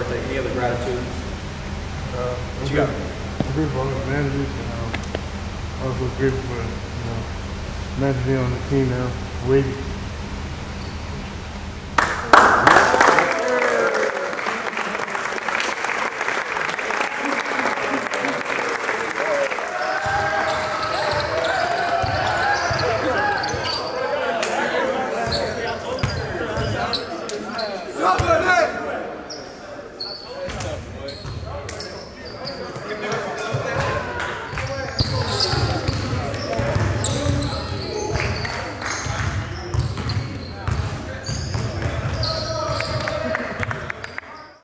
Any other gratitude? I'm grateful for all the managers, and also grateful for managing me on the team now. Wavy.